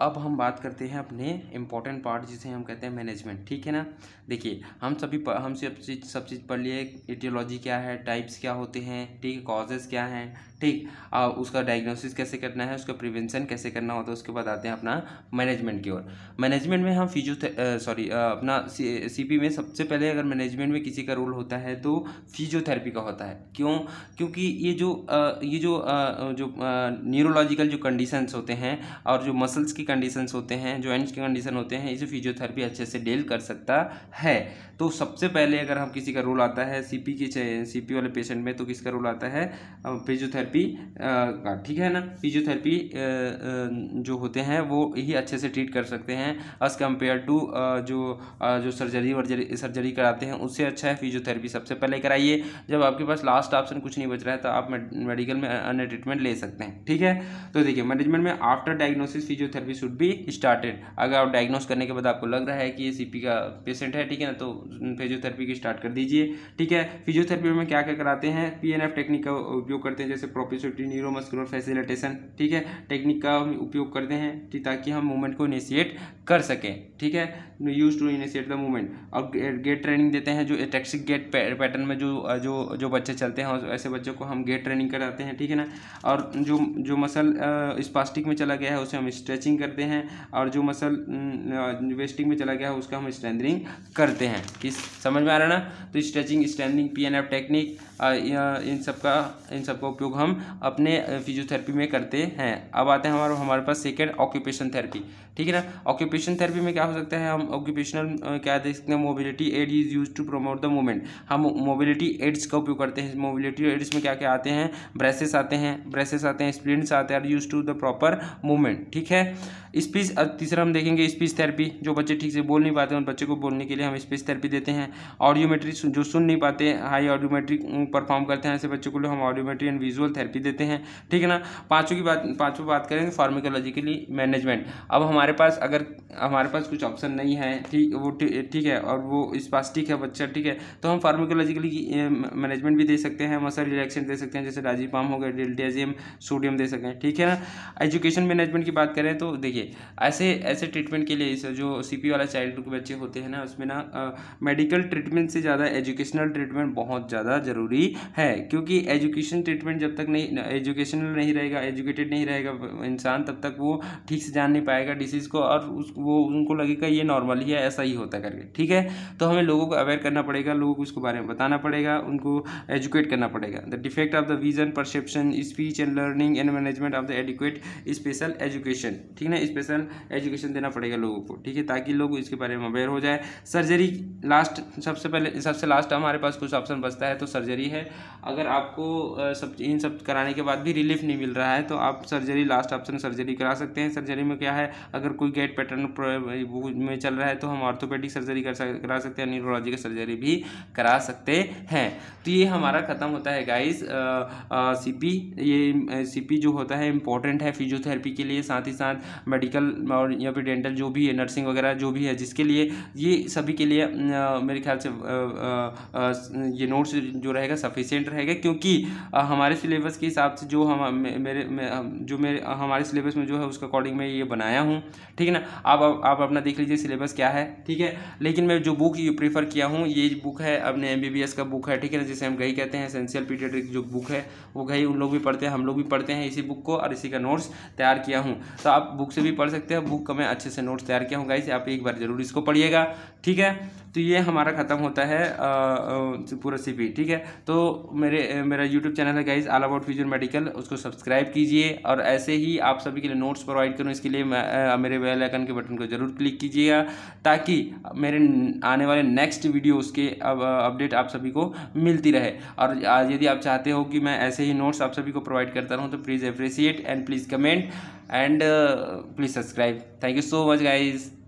अब हम बात करते हैं अपने इम्पोर्टेंट पार्ट जिसे हम कहते हैं मैनेजमेंट। ठीक है ना। देखिए हम सब चीज़ पढ़ लिए, एटियोलॉजी क्या है, टाइप्स क्या होते हैं, ठीक है, कॉजेज़ क्या हैं, ठीक, उसका डायग्नोसिस कैसे करना है, उसका प्रिवेंशन कैसे करना होता है। उसके बाद आते हैं अपना मैनेजमेंट की ओर। मैनेजमेंट में हम अपना सीपी में सबसे पहले अगर मैनेजमेंट में किसी का रोल होता है तो फिजियोथेरेपी का होता है। क्यों? क्योंकि ये जो न्यूरोलॉजिकल जो कंडीशंस होते हैं और जो मसल्स की कंडीशंस होते हैं, जॉइंट्स की कंडीशन होते हैं, इसे फिजियोथेरेपी अच्छे से डील कर सकता है। तो सबसे पहले अगर हम किसी का रोल आता है सीपी वाले पेशेंट में, तो किसका रोल आता है? फिजियोथेरेपी का। ठीक है ना। फिजियोथेरेपी जो होते हैं वो ही अच्छे से ट्रीट कर सकते हैं एज़ कम्पेयर टू जो सर्जरी कराते हैं, उससे अच्छा है फिजियोथेरेपी सबसे पहले कराइए। जब आपके पास लास्ट ऑप्शन कुछ नहीं बच रहा है तो आप मेडिकल में अन्य ट्रीटमेंट ले सकते हैं। ठीक है। तो देखिए मैनेजमेंट में after diagnosis physiotherapy should be started. अगर आप डायग्नोस करने के बाद आपको लग रहा है कि ये सीपी का पेशेंट है, ठीक है ना, तो फिजियोथेरेपी की स्टार्ट कर दीजिए। ठीक है। फिजियोथेरेपी में क्या क्या कराते हैं? PNF टेक्निक का उपयोग करते हैं, जैसे प्रोप्रियोसेप्टिव न्यूरोमस्कुलर फैसिलिटेशन। ठीक है। टेक्निक का हम उपयोग करते हैं ताकि हम मूवमेंट को इनिशिएट कर सकें। ठीक है। Use to initiate the movement. और गेट ट्रेनिंग देते हैं, जो एटैक्सिक गेट पैटर्न में जो बच्चे चलते हैं ऐसे बच्चों को हम गेट ट्रेनिंग कराते हैं। ठीक है ना। और जो मसल स्पास्टिक में चला गया है उसे हम स्ट्रेचिंग करते हैं, और जो मसल वेस्टिंग में चला गया है उसका हम स्ट्रेंथनिंग करते हैं। किस समझ में आ रहा है ना। तो स्ट्रेचिंग, स्ट्रेंथनिंग, PNF टेक्निक, इन सब का उपयोग हम अपने फिजियोथेरेपी में करते हैं। अब आते हैं हमारे पास सेकेंड ऑक्यूपेशन थेरेपी। ठीक है ना। ऑक्यूपेशन थेरेपी में क्या हो सकता है? हम ऑक्यूपेशनल क्या देख सकते हैं? Mobility aid is use to promote the movement. हम मोबिलिटी एड्स का उपयोग करते हैं। मोबिलिटी एड्स में क्या क्या आते हैं? ब्रेसेस आते हैं, स्प्लिंट्स आते हैं, use to the proper movement. ठीक है। स्पीच, तीसरा हम देखेंगे स्पीच थेरेपी। जो बच्चे ठीक से बोल नहीं पाते उन बच्चे को बोलने के लिए हम स्पीच थेरेपी देते हैं। ऑडियोमेट्री, जो सुन नहीं पाते, हाई ऑडियोमेट्री परफॉर्म करते हैं, ऐसे बच्चों को हम ऑडियोमेट्री एंड विजुअल थेरेपी देते हैं। ठीक है ना। पांचवी बात करेंगे फार्माकोलॉजिकली मैनेजमेंट। अब हमारे पास कुछ ऑप्शन नहीं है, ठीक है, और वो स्पास्टिक है बच्चा, ठीक है, तो हम फार्माकोलॉजिकली मैनेजमेंट भी दे सकते हैं, मसल रिलैक्सेंट दे सकते हैं, जैसे डायज़ेपाम हो गया, डिल्टाजियम, सोडियम दे सकते हैं। ठीक है ना। एजुकेशन मैनेजमेंट की बात करें तो देखिए ऐसे ट्रीटमेंट के लिए जो सीपी वाला चाइल्ड के बच्चे होते हैं ना, उसमें ना मेडिकल ट्रीटमेंट से ज़्यादा एजुकेशनल ट्रीटमेंट बहुत ज़्यादा ज़रूरी है। क्योंकि एजुकेशन ट्रीटमेंट जब तक एजुकेशनल नहीं रहेगा, एजुकेटेड नहीं रहेगा इंसान, तब तक वो ठीक से जान नहीं पाएगा डिसीज़ को, और उनको लगेगा ये नॉर्मल ही है, ऐसा ही होता करके। ठीक है। तो हमें लोगों को अवेयर करना पड़ेगा, लोगों को इसके बारे में बताना पड़ेगा, उनको एजुकेट करना पड़ेगा। The defect of the vision, perception, speech and learning and management of the adequate special education. ठीक है ना। स्पेशल एजुकेशन देना पड़ेगा लोगों को, ठीक है, ताकि लोग इसके बारे में अवेयर हो जाए। सर्जरी सबसे लास्ट हमारे पास कुछ ऑप्शन बचता है तो सर्जरी है। अगर आपको इन सब कराने के बाद भी रिलीफ नहीं मिल रहा है तो आप लास्ट ऑप्शन सर्जरी करा सकते हैं। सर्जरी में क्या है? अगर कोई गेट पैटर्न में चल रहा है तो हम ऑर्थोपेडिक सर्जरी करा सकते हैं, न्यूरोलॉजिकल सर्जरी भी करा सकते हैं। तो ये हमारा खत्म होता है गाइस सीपी। ये सीपी जो होता है इम्पोर्टेंट है फिजियोथेरेपी के लिए, साथ ही साथ मेडिकल और या फिर डेंटल जो भी है, नर्सिंग वगैरह जो भी है, जिसके लिए ये सभी के लिए मेरे ख्याल से ये नोट्स जो रहेगा सफिशिएंट रहेगा। क्योंकि हमारे सिलेबस के हिसाब से हमारे सिलेबस में जो है उसके अकॉर्डिंग मैं ये बनाया हूँ। ठीक है ना। आप अपना देख लीजिए सिलेबस क्या है। ठीक है। लेकिन मैं जो बुक प्रीफर किया हूँ, ये बुक है अपने MBBS का बुक है। ठीक है ना, जिसे हम गई कहते हैं, एसेंशियल पीडियाट्रिक जो बुक है वो गई उन लोग भी पढ़ते हैं, हम लोग भी पढ़ते हैं इसी बुक को, और इसी का नोट्स तैयार किया हूँ। तो आप बुक से भी पढ़ सकते हैं। बुक का मैं अच्छे से नोट्स तैयार किया हूँ गाइस, आप एक बार जरूर इसको पढ़िएगा। ठीक है। तो ये हमारा ख़त्म होता है पूरा सीपी। ठीक है। तो मेरा यूट्यूब चैनल है guys, all about physio medical, उसको सब्सक्राइब कीजिए, और ऐसे ही आप सभी के लिए नोट्स प्रोवाइड करूँ, इसके लिए मेरे बेल आइकन के बटन को जरूर क्लिक कीजिएगा, ताकि मेरे आने वाले नेक्स्ट वीडियोस के अपडेट आप सभी को मिलती रहे। और यदि आप चाहते हो कि मैं ऐसे ही नोट्स आप सभी को प्रोवाइड करता रहूँ तो please appreciate and please comment and please subscribe. Thank you so much guys.